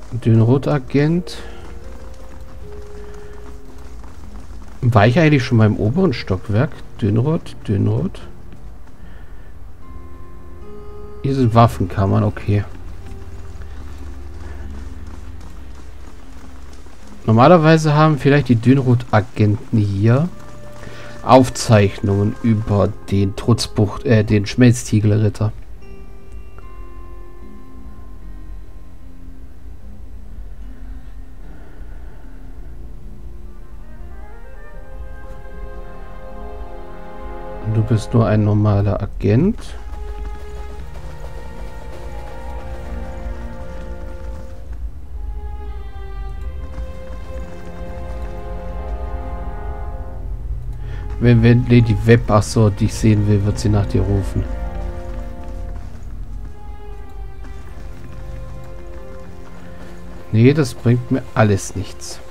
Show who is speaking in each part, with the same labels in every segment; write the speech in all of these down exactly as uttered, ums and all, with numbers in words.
Speaker 1: Dünrot-Agent. War ich eigentlich schon mal im oberen Stockwerk? Dünrot, Dünrot. Hier sind Waffenkammern, okay. Normalerweise haben vielleicht die Dünrot-Agenten hier Aufzeichnungen über den Trutzbucht, äh, den Schmelztiegelritter. Du bist nur ein normaler Agent. Wenn, wenn Lady Webb, ach so, dich sehen will, wird sie nach dir rufen. Nee, das bringt mir alles nichts.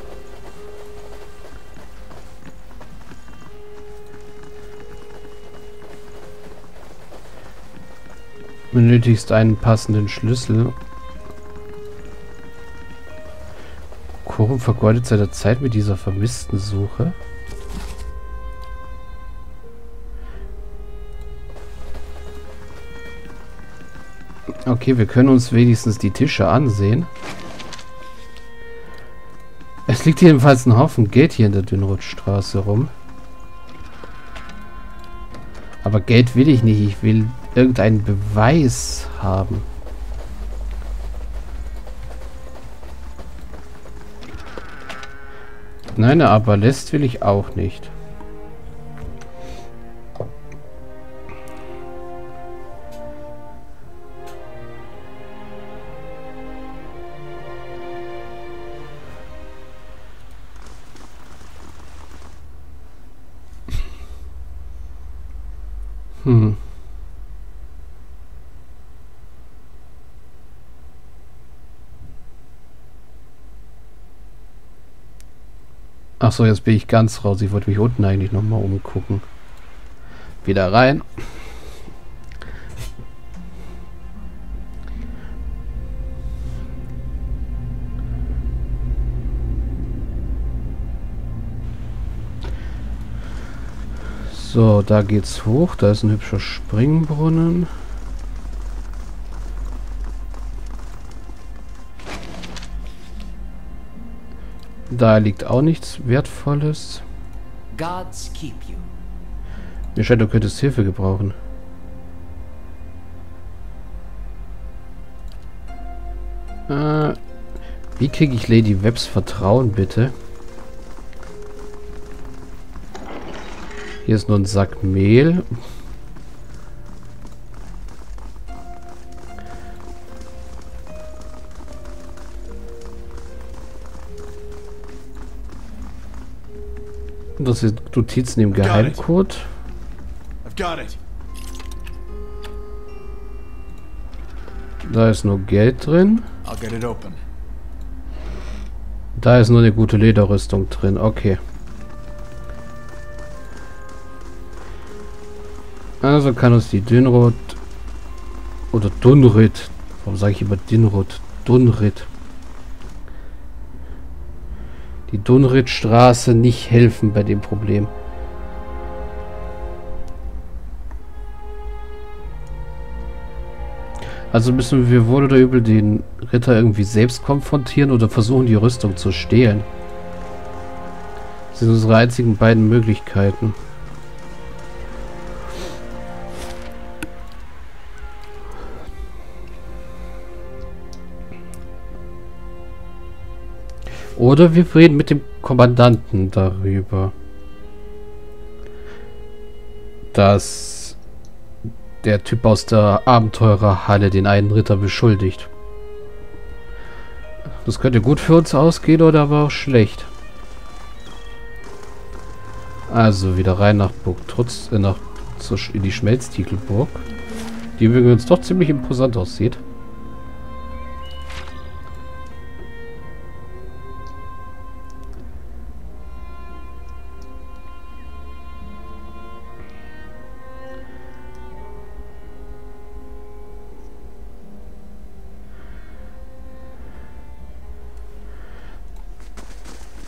Speaker 1: Benötigst einen passenden Schlüssel. Korum vergeudet seine Zeit mit dieser vermissten Suche. Okay, wir können uns wenigstens die Tische ansehen. Es liegt jedenfalls ein Haufen Geld hier in der Dünrotstraße rum. Aber Geld will ich nicht. Ich will irgendeinen Beweis haben. Nein, aber lässt will ich auch nicht. Hm. Ach so, jetzt bin ich ganz raus. Ich wollte mich unten eigentlich noch mal umgucken. Wieder rein. So, da geht's hoch. Da ist ein hübscher Springbrunnen. Da liegt auch nichts Wertvolles.
Speaker 2: Gods keep you.
Speaker 1: Mir scheint, du könntest Hilfe gebrauchen. Äh, wie kriege ich Lady Webbs Vertrauen, bitte? Hier ist nur ein Sack Mehl. Das sind Notizen im Geheimcode. Da ist nur Geld drin. Da ist nur eine gute Lederrüstung drin. Okay. Also kann uns die Dünrot oder Dunrit, warum sage ich immer Dünrot? Dunrit. Die Dunritstraße nicht helfen bei dem Problem. Also müssen wir wohl oder übel den Ritter irgendwie selbst konfrontieren oder versuchen, die Rüstung zu stehlen. Das sind unsere einzigen beiden Möglichkeiten. Oder wir reden mit dem Kommandanten darüber, dass der Typ aus der Abenteurerhalle den einen Ritter beschuldigt. Das könnte gut für uns ausgehen oder aber auch schlecht. Also wieder rein nach Burg Trutz, äh, nach zur, in die Schmelztiegelburg, die übrigens doch ziemlich imposant aussieht.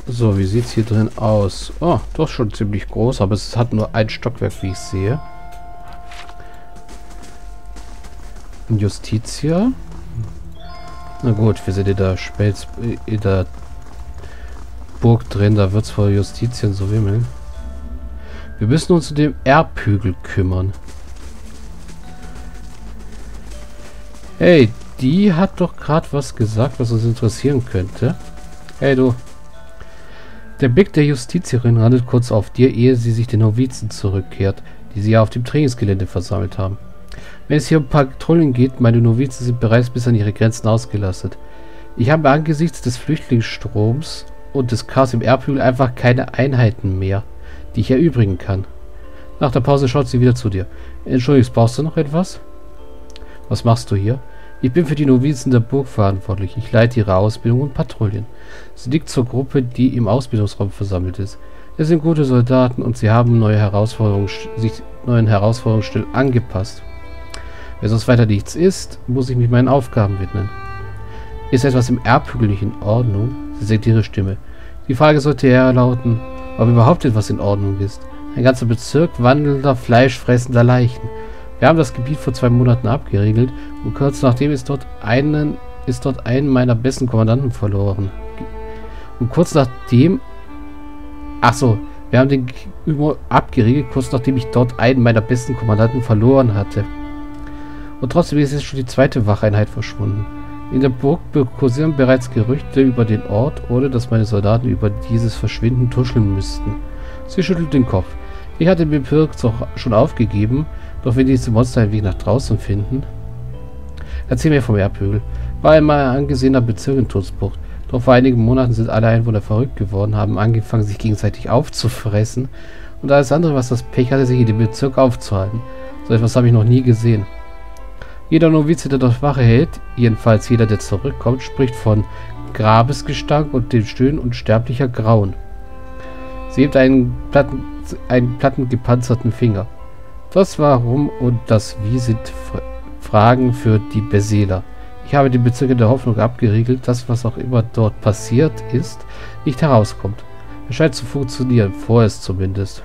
Speaker 1: So, wie sieht es hier drin aus? Oh, doch schon ziemlich groß, aber es hat nur ein Stockwerk, wie ich sehe. Justitia. Na gut, wir sind in der Spelz, in der Burg drin, da wird es vor Justitien so wimmeln. Wir müssen uns um den Erbhügel kümmern. Hey, die hat doch gerade was gesagt, was uns interessieren könnte. Hey, du. Der Blick der Justizierin randet kurz auf dir, ehe sie sich den Novizen zurückkehrt, die sie ja auf dem Trainingsgelände versammelt haben. Wenn es hier um Patrouillen geht, meine Novizen sind bereits bis an ihre Grenzen ausgelastet. Ich habe angesichts des Flüchtlingsstroms und des Chaos im Erbhügel einfach keine Einheiten mehr, die ich erübrigen kann. Nach der Pause schaut sie wieder zu dir. Entschuldigung, brauchst du noch etwas? Was machst du hier? Ich bin für die Novizen der Burg verantwortlich. Ich leite ihre Ausbildung und Patrouillen. Sie liegt zur Gruppe, die im Ausbildungsraum versammelt ist. Es sind gute Soldaten und sie haben neue Herausforderungen, sich neuen Herausforderungen schnell angepasst. Wenn sonst weiter nichts ist, muss ich mich meinen Aufgaben widmen. Ist etwas im Erbhügel nicht in Ordnung? Sie senkt ihre Stimme. Die Frage sollte eher lauten, ob überhaupt etwas in Ordnung ist. Ein ganzer Bezirk wandelnder, fleischfressender Leichen. Wir haben das Gebiet vor zwei Monaten abgeriegelt und kurz nachdem ist dort einen, ist dort einen meiner besten Kommandanten verloren. Und kurz nachdem... Ach so, wir haben den Übung abgeriegelt, kurz nachdem ich dort einen meiner besten Kommandanten verloren hatte. Und trotzdem ist jetzt schon die zweite Wacheinheit verschwunden. In der Burg kursieren bereits Gerüchte über den Ort, ohne dass meine Soldaten über dieses Verschwinden tuscheln müssten. Sie schüttelt den Kopf. Ich hatte den Bezirk schon aufgegeben, doch wenn diese Monster einen Weg nach draußen finden... Erzähl mir vom Erbhügel. War einmal ein angesehener Bezirk in Todsbucht. Doch vor einigen Monaten sind alle Einwohner verrückt geworden, haben angefangen, sich gegenseitig aufzufressen und alles andere, was das Pech hatte, sich in dem Bezirk aufzuhalten. So etwas habe ich noch nie gesehen. Jeder Novize, der dort Wache hält, jedenfalls jeder, der zurückkommt, spricht von Grabesgestank und dem Stöhnen unsterblicher Grauen. Sie hebt einen, Platten, einen plattengepanzerten Finger. Das Warum und das Wie sind Fragen für die Beseeler. Ich habe den Bezirk in der Hoffnung abgeriegelt, dass was auch immer dort passiert ist, nicht herauskommt. Es scheint zu funktionieren, vorerst zumindest.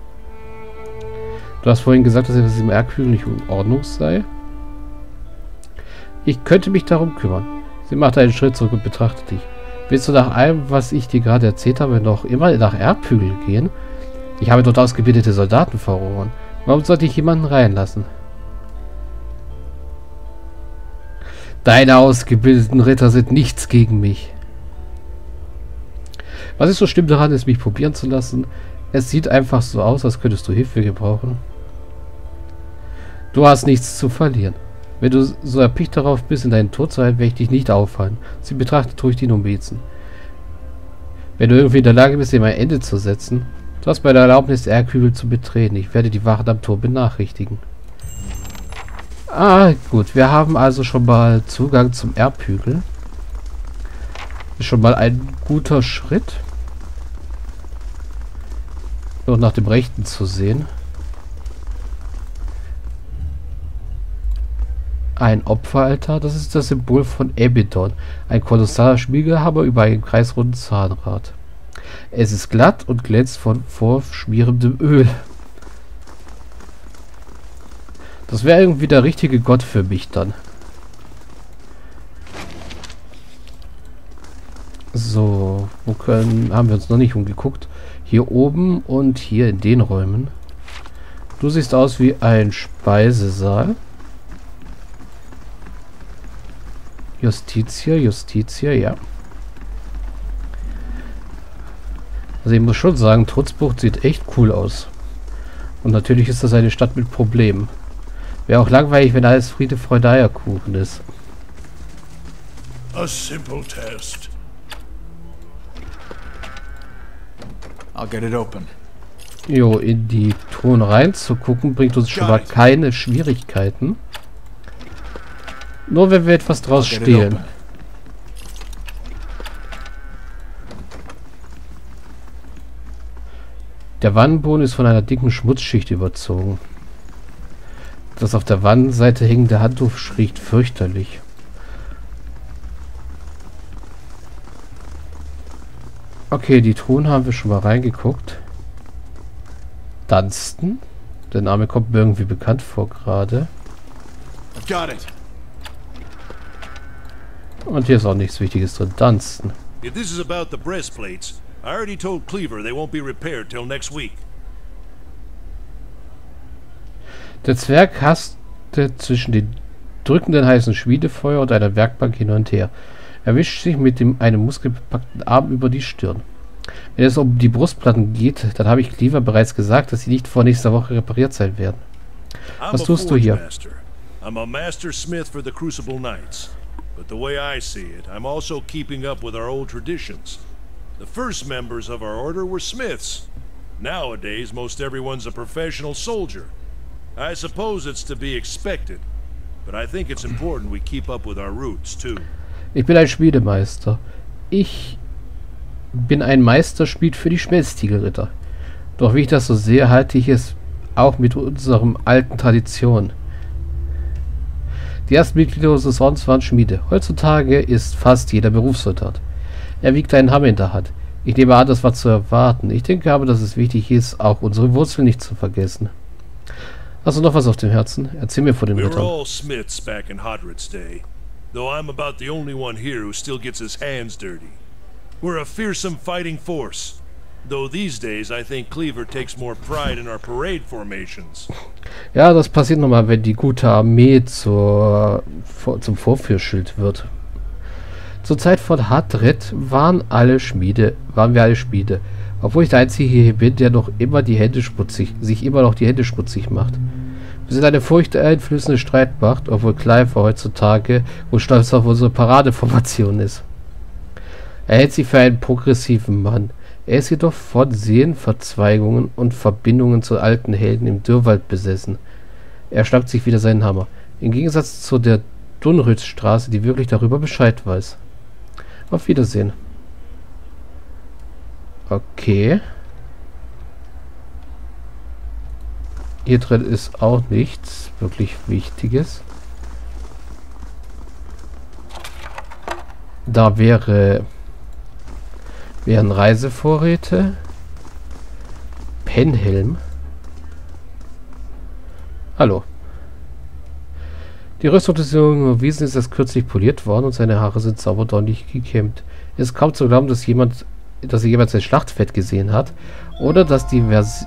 Speaker 1: Du hast vorhin gesagt, dass etwas im Erbhügel nicht in Ordnung sei. Ich könnte mich darum kümmern. Sie macht einen Schritt zurück und betrachtet dich. Willst du nach allem, was ich dir gerade erzählt habe, noch immer nach Erbhügel gehen? Ich habe dort ausgebildete Soldaten verloren. Warum sollte ich jemanden reinlassen? Deine ausgebildeten Ritter sind nichts gegen mich. Was ist so schlimm daran, es mich probieren zu lassen? Es sieht einfach so aus, als könntest du Hilfe gebrauchen. Du hast nichts zu verlieren. Wenn du so erpicht darauf bist, in deinen Tod zu halten, werde ich dich nicht auffallen. Sie betrachtet ruhig die Novizen. Wenn du irgendwie in der Lage bist, ihm ein Ende zu setzen, du hast meine Erlaubnis, Erbhügel zu betreten. Ich werde die Wachen am Tor benachrichtigen. Ah, gut. Wir haben also schon mal Zugang zum Erbhügel. Ist schon mal ein guter Schritt. Und nach dem Rechten zu sehen. Ein Opferaltar, das ist das Symbol von Ebidon. Ein kolossaler Schmiedehammer über einem kreisrunden Zahnrad. Es ist glatt und glänzt von vorschmierendem Öl. Das wäre irgendwie der richtige Gott für mich dann. So, wo können, haben wir uns noch nicht umgeguckt. Hier oben und hier in den Räumen. Du siehst aus wie ein Speisesaal. Justitia, Justitia, ja. Also ich muss schon sagen, Todsbucht sieht echt cool aus. Und natürlich ist das eine Stadt mit Problemen. Wäre auch langweilig, wenn alles Friede, Freude, Eierkuchen ist.
Speaker 3: A simple test. I'll get it open.
Speaker 1: Jo, in die Truhen reinzugucken, bringt uns schon mal keine Schwierigkeiten. Nur wenn wir etwas draus stehlen. Der Wannenboden ist von einer dicken Schmutzschicht überzogen. Das auf der Wandseite hängende Handtuch riecht fürchterlich. Okay, die Truhen haben wir schon mal reingeguckt. Dunstan. Der Name kommt mir irgendwie bekannt vor gerade.
Speaker 3: I've got it.
Speaker 1: Und hier ist auch nichts Wichtiges drin. Dunstan.
Speaker 4: If this is about the breastplates, I already told Cleaver they won't be repaired till next week.
Speaker 1: Der Zwerg hasste zwischen den drückenden heißen Schmiedefeuer und einer Werkbank hin und her. Er wischt sich mit dem einem muskelbepackten Arm über die Stirn. Wenn es um die Brustplatten geht, dann habe ich Cleaver bereits gesagt, dass sie nicht vor nächster Woche repariert sein werden. Was tust du hier?
Speaker 4: I'm a master smith for the Crucible Knights. But the way I see it, I'm also keeping up with our old traditions. The first members of our order were smiths. Nowadays, most everyone's a professional soldier. I suppose it's to be expected, but I think it's important we keep up with our roots, too.
Speaker 1: Ich bin ein Schmiedemeister. Ich bin ein Meisterschmied für die Schmelztiegelritter. Doch wie ich das so sehe, halte ich es auch mit unserem alten Tradition. Die ersten Mitglieder unseres Ordens waren Schmiede. Heutzutage ist fast jeder Berufssoldat. Er wiegt einen Hammer in der Hand. Ich nehme an, das war zu erwarten. Ich denke aber, dass es wichtig ist, auch unsere Wurzeln nicht zu vergessen. Hast du noch was auf dem Herzen? Erzähl mir von den
Speaker 4: We were
Speaker 1: Rittern.
Speaker 4: all smiths back in Hodred's day, though I'm about the only one here who still gets his hands dirty. We're a fearsome fighting force, though these days I think Cleaver takes more pride in our parade formations.
Speaker 1: Ja, das passiert nochmal, wenn die gute Armee zur, vor, zum Vorführschild wird. Zur Zeit von Hadred waren alle Schmiede, waren wir alle Schmiede. Obwohl ich der Einzige hier bin, der noch immer die Hände schmutzig, sich immer noch die Hände schmutzig macht. Wir sind eine furchteinflößende Streitmacht, obwohl Cleaver heutzutage wohl stolz auf unsere Paradeformation ist. Er hält sich für einen progressiven Mann. Er ist jedoch von Seelenverzweigungen und Verbindungen zu alten Helden im Dürrwald besessen. Er schnappt sich wieder seinen Hammer. Im Gegensatz zu der Dunrützstraße, die wirklich darüber Bescheid weiß. Auf Wiedersehen. Okay. Hier drin ist auch nichts wirklich Wichtiges. Da wäre... wären Reisevorräte. Penhelm. Hallo. Die Rüstung des jungen Wiesen ist erst kürzlich poliert worden und seine Haare sind sauber deutlich gekämmt. Es ist kaum zu glauben, dass jemand, dass er jemals ein Schlachtfeld gesehen hat oder dass die vers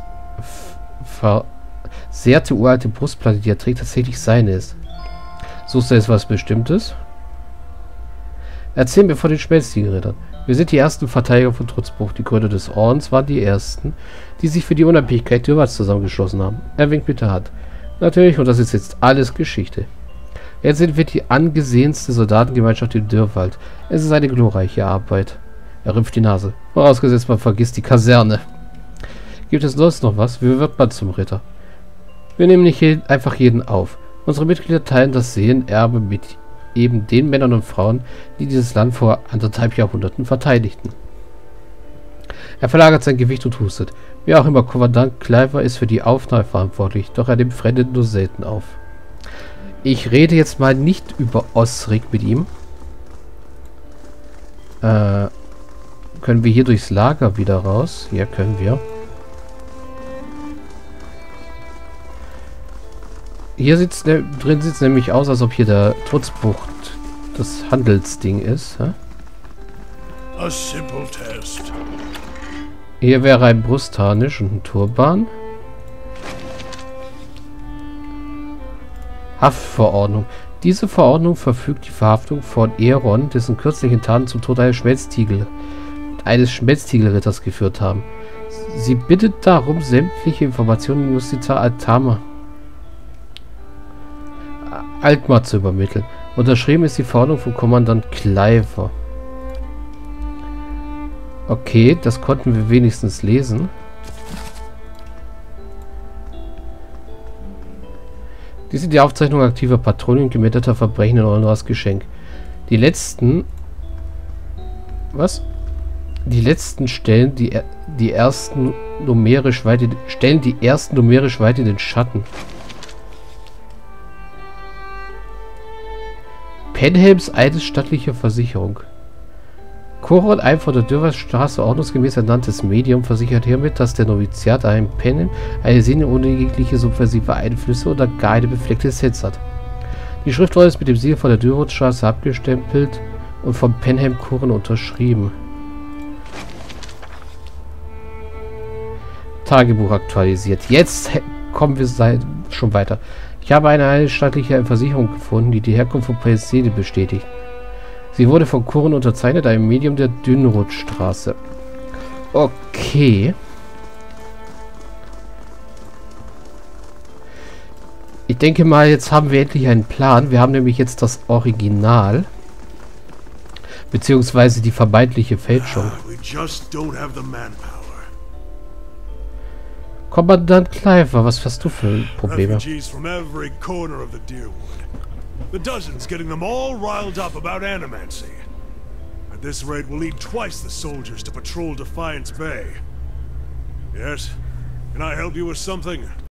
Speaker 1: versehrte uralte Brustplatte, die er trägt, tatsächlich seine ist. Suchst du jetzt was Bestimmtes? Erzähl mir von den Schmelztiegelrittern. Wir sind die ersten Verteidiger von Trutzbruch. Die Gründer des Ordens waren die ersten, die sich für die Unabhängigkeit Dürrwalds zusammengeschlossen haben. Er winkt mit der Hand. Natürlich, und das ist jetzt alles Geschichte. Jetzt sind wir die angesehenste Soldatengemeinschaft im Dürrwald. Es ist eine glorreiche Arbeit. Er rümpft die Nase. Vorausgesetzt, man vergisst die Kaserne. Gibt es sonst noch was? Wie wird man zum Ritter? Wir nehmen nicht jeden, einfach jeden auf. Unsere Mitglieder teilen das Seelenerbe mit eben den Männern und Frauen, die dieses Land vor anderthalb Jahrhunderten verteidigten. Er verlagert sein Gewicht und hustet. Wie auch immer, Kommandant Cleaver ist für die Aufnahme verantwortlich, doch er nimmt Fremde nur selten auf. Ich rede jetzt mal nicht über Osric mit ihm. Äh, können wir hier durchs Lager wieder raus? Ja, können wir. Hier sieht's ne, drin sieht es nämlich aus, als ob hier der Trutzbucht das Handelsding ist. Hä?
Speaker 3: A simple test.
Speaker 1: Hier wäre ein Brustharnisch und ein Turban. Haftverordnung. Diese Verordnung verfügt die Verhaftung von Eron, dessen kürzlichen Taten zum Tod eines Schmelztiegel, eines Schmelztiegelritters geführt haben. Sie bittet darum, sämtliche Informationen in Justitia Altama Altmar zu übermitteln. Unterschrieben ist die Verordnung von Kommandant Cleaver. Okay, das konnten wir wenigstens lesen. Dies sind die Aufzeichnungen aktiver Patrouillen und gemetteter Verbrechen in Olnras Geschenk. Die letzten... Was? Die letzten stellen die, die ersten numerisch weit in, stellen die ersten numerisch weit in den Schatten. Penhelms eidesstattliche Versicherung. Koron, ein von der Dürerstraße ordnungsgemäß ernanntes Medium, versichert hiermit, dass der Noviziat ein Pennen eine Sinne ohne jegliche subversive Einflüsse oder gar eine befleckte Essenz hat. Die Schriftrolle ist mit dem Siegel von der Dürerstraße abgestempelt und vom Penham Koron unterschrieben. Tagebuch aktualisiert. Jetzt kommen wir schon weiter. Ich habe eine einstaatliche Versicherung gefunden, die die Herkunft von Presede bestätigt. Sie wurde von Koron unterzeichnet, einem Medium der Dünrutstraße. Okay. Ich denke mal, jetzt haben wir endlich einen Plan. Wir haben nämlich jetzt das Original. Beziehungsweise die vermeintliche Fälschung. Kommandant Cliver, was hast du für Probleme?
Speaker 3: The dozens getting them all riled up about animancy. At this rate, we'll need twice the soldiers to patrol Defiance Bay. Yes? Can I help you with something?